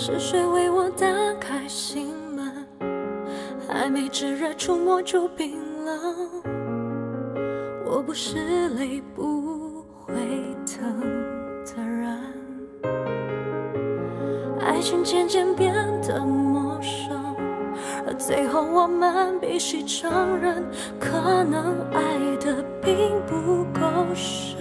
是谁为我打开心门？还没炙热触摸就冰冷。我不是泪不会疼的人，爱情渐渐变得陌生，而最后我们必须承认，可能爱的并不够深。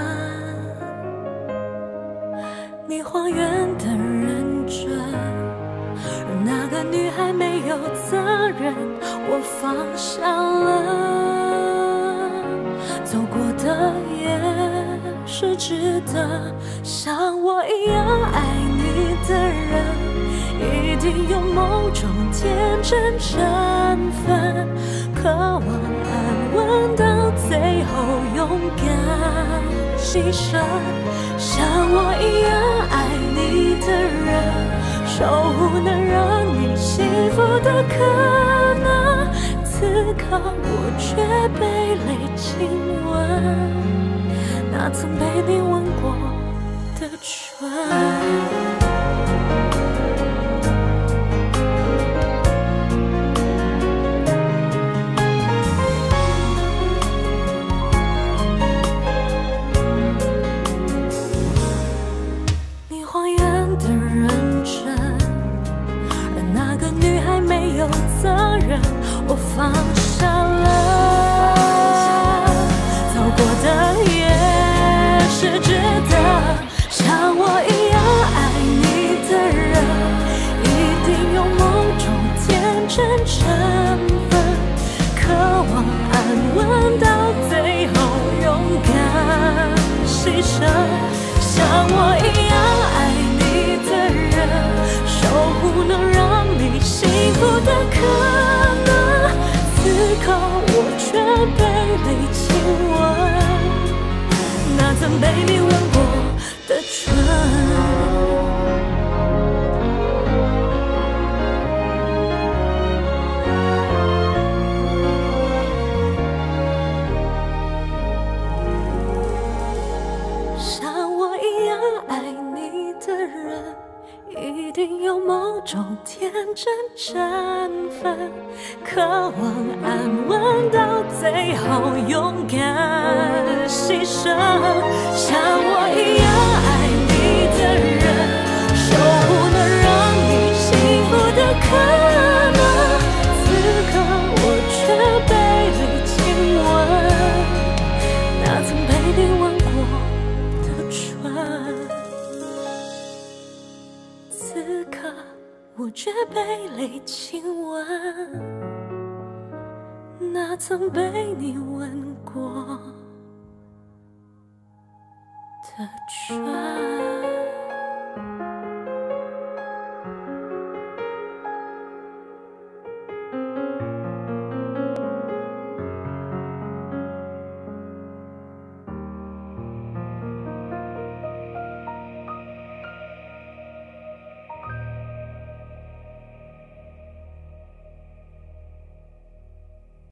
你还原的认真，而那个女孩没有责任，我放下了，走过的也是值得。像我一样爱你的人，一定有某种天真成分，渴望安稳到最后勇敢牺牲。像我一样爱你的人，守护能让你幸福的可能，此刻我却被泪亲吻那曾被你吻过的唇。责任我放下了，走过的也是值得。像我一样爱你的人，一定有某种天真成分，渴望安稳到最后勇敢牺牲。像我一样爱你的人，守护能让你幸福的可能，此刻我却被泪亲吻那曾被你吻过的唇。像我一样爱你的人，一定有某种天真成分，渴望安稳到最后勇敢牺牲。像我一样爱你的人，守护能让你幸福的可能，此刻我却被泪亲吻那曾被你吻过的唇。此刻我却被泪亲吻那曾被你吻过的唇。